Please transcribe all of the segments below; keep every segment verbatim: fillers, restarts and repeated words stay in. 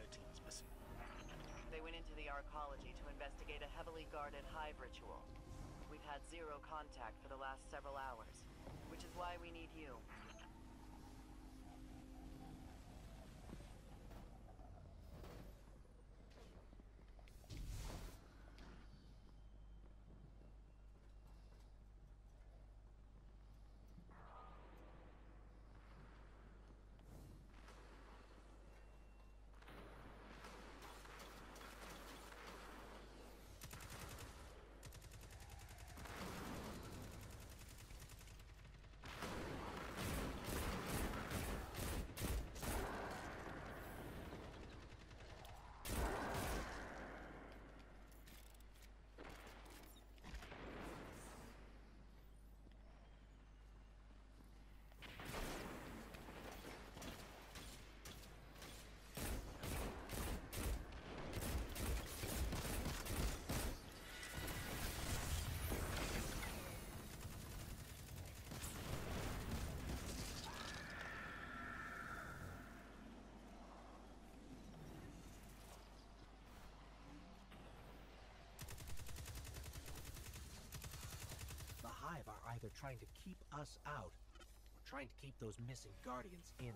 entire team is missing. They went into the arcology to investigate a heavily guarded hive ritual. We've had zero contact for the last several hours, which is why we need you. The Hive are either trying to keep us out, or trying to keep those missing Guardians in.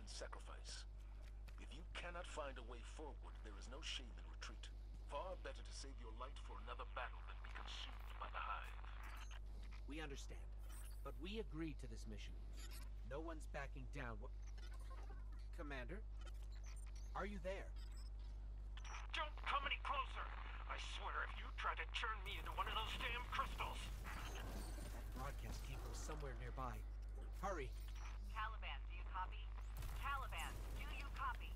and sacrifice. If you cannot find a way forward, there is no shame in retreat. Far better to save your light for another battle than be consumed by the Hive. We understand, but we agreed to this mission. No one's backing down. What... Commander? Are you there? Don't come any closer! I swear if you try to turn me into one of those damn crystals... That broadcast came from somewhere nearby. Hurry! Caliban, do you copy? Caliban, do you copy?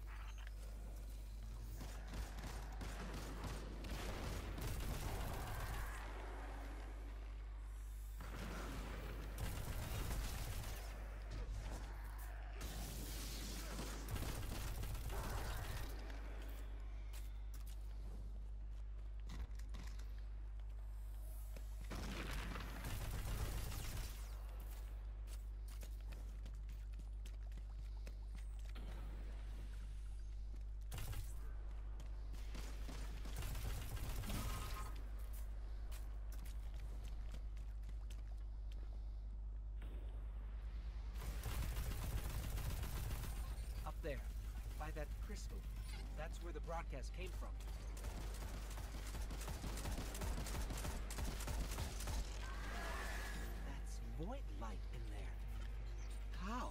There, by that crystal. That's where the broadcast came from. That's void light in there. How?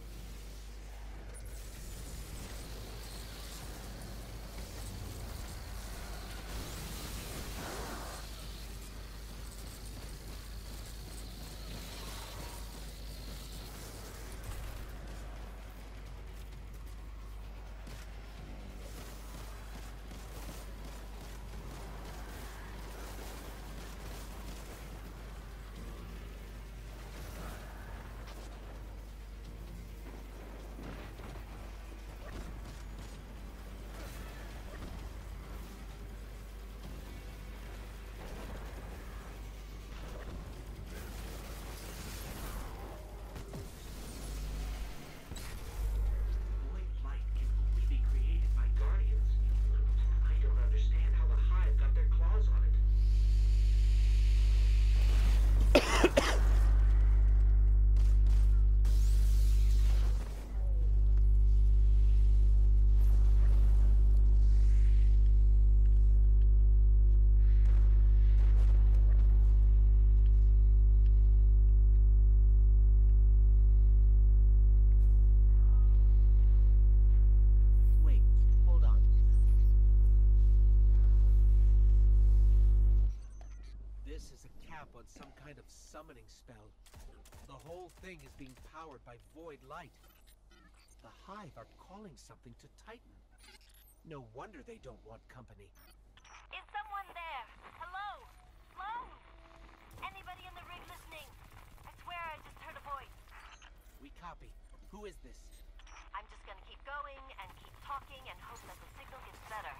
On some kind of summoning spell. The whole thing is being powered by void light. The Hive are calling something to Titan. No wonder they don't want company. Is someone there? Hello? Sloan? Anybody in the rig listening? I swear I just heard a voice. We copy. Who is this? I'm just gonna keep going and keep talking and hope that the signal gets better.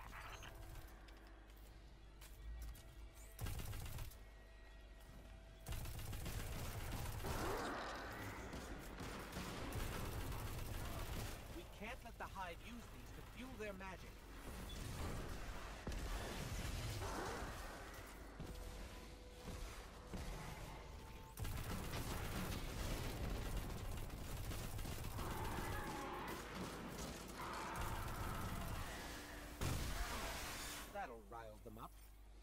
Can't let the Hive use these to fuel their magic. That'll rile them up.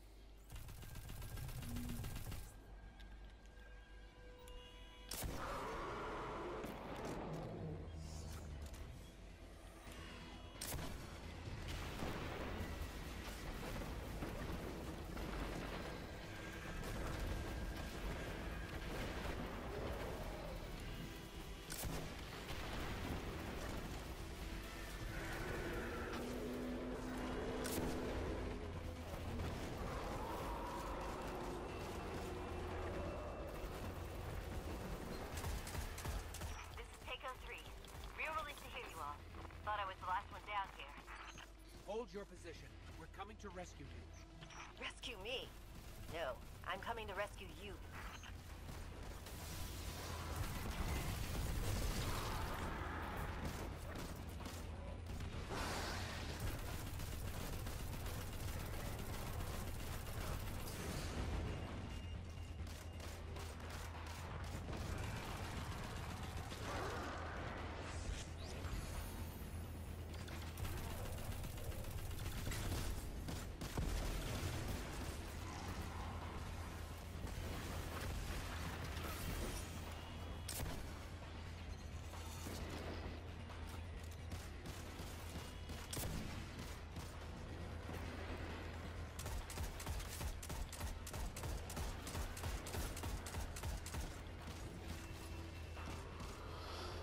Hold your position. We're coming to rescue you. Rescue me? No, I'm coming to rescue you.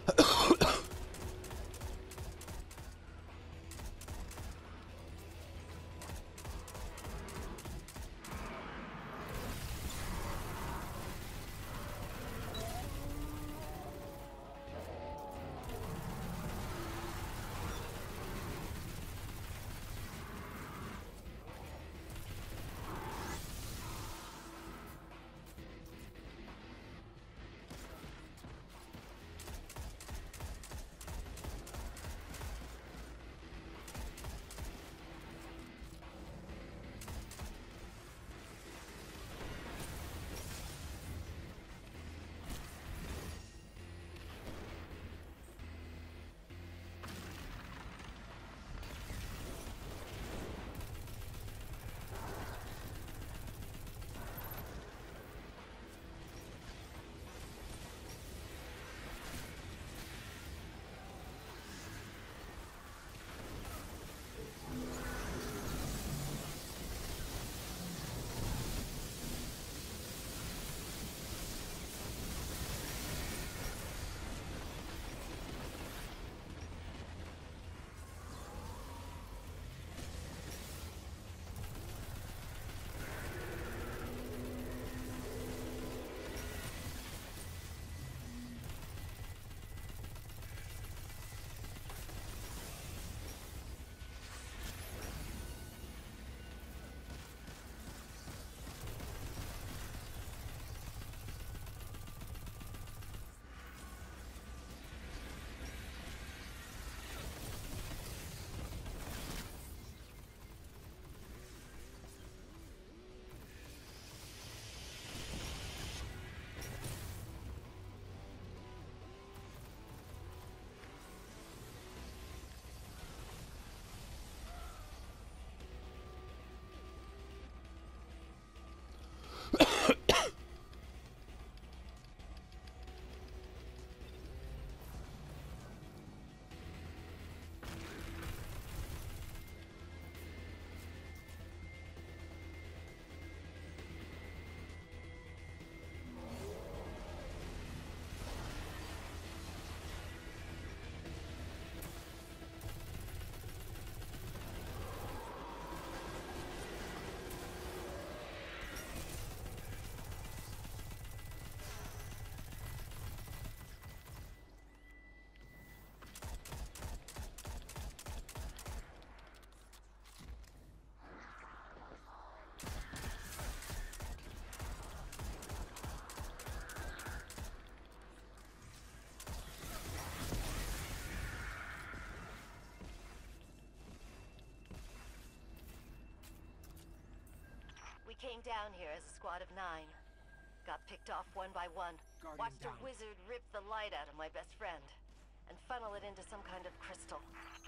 Came down here as a squad of nine. Got picked off one by one. Guardian Watched down. a wizard rip the light out of my best friend. And funnel it into some kind of crystal.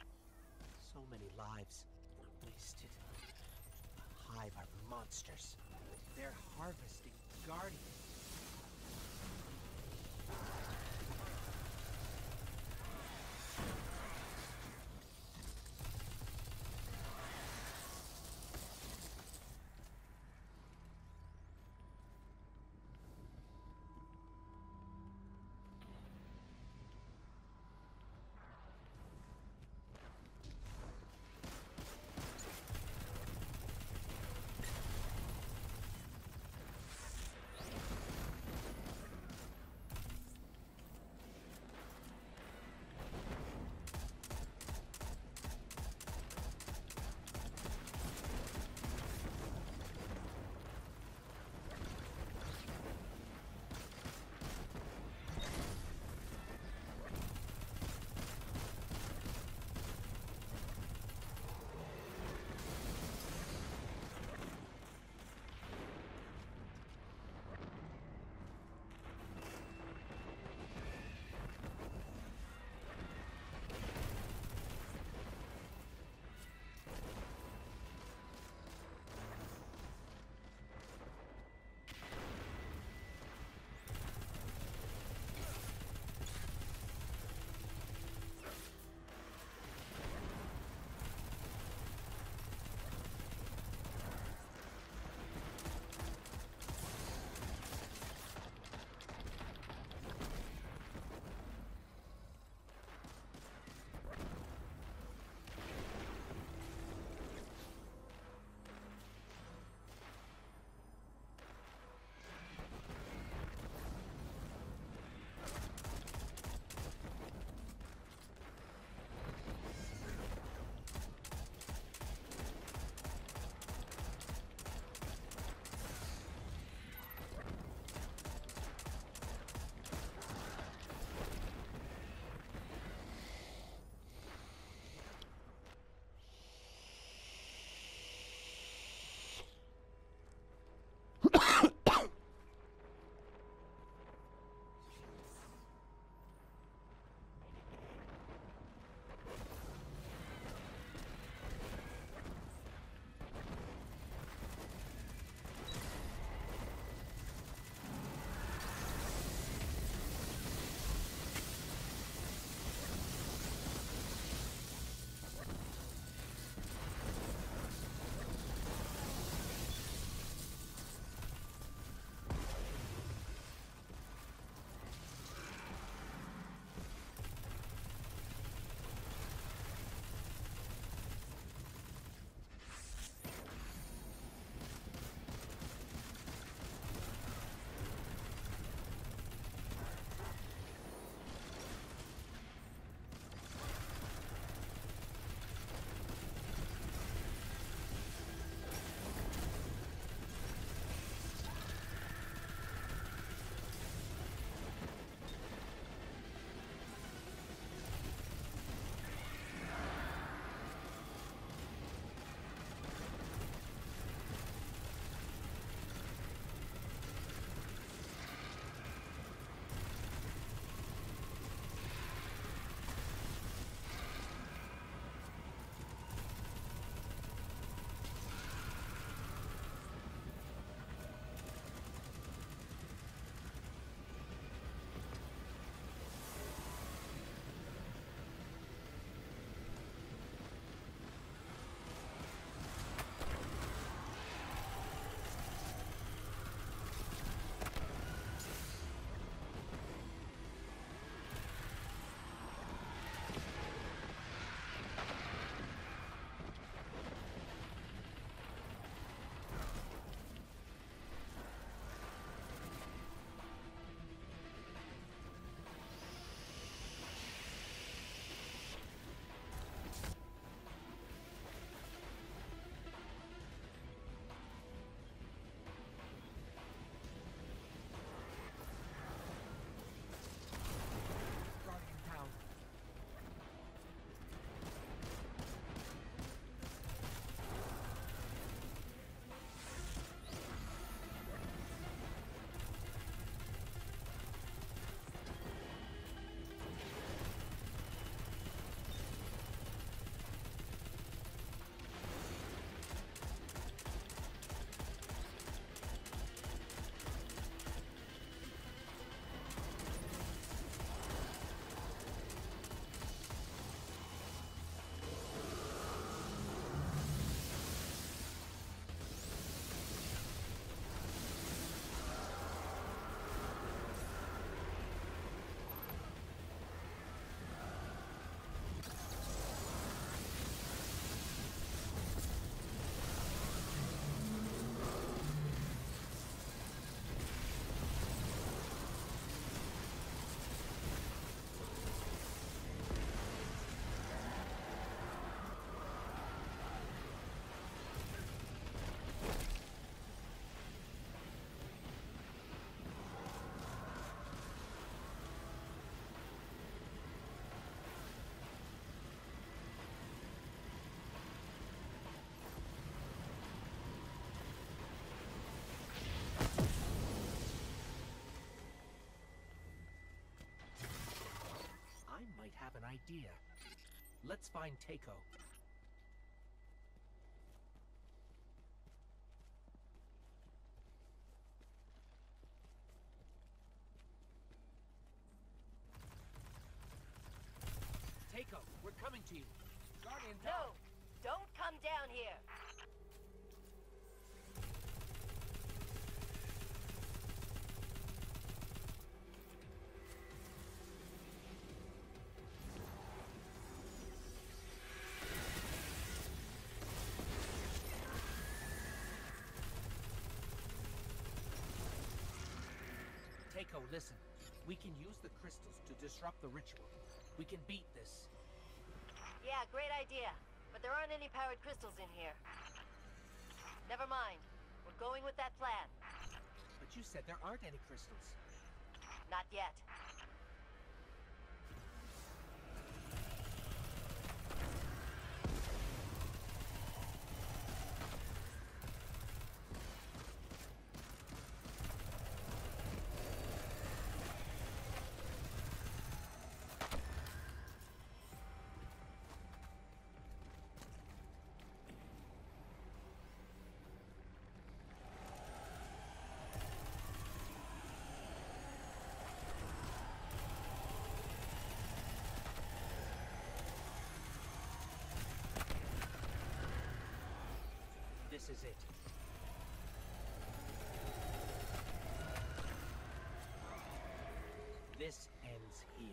So many lives wasted. The Hive are monsters. They're harvesting Guardians. idea. Let's find Takeo. Takeo, we're coming to you. Guardian No! down. Don't come down here! Takeo, listen. We can use the crystals to disrupt the ritual. We can beat this. Yeah, great idea. But there aren't any powered crystals in here. Never mind. We're going with that plan. But you said there aren't any crystals. Not yet. This is it. This ends here.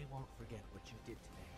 won't forget what you did today.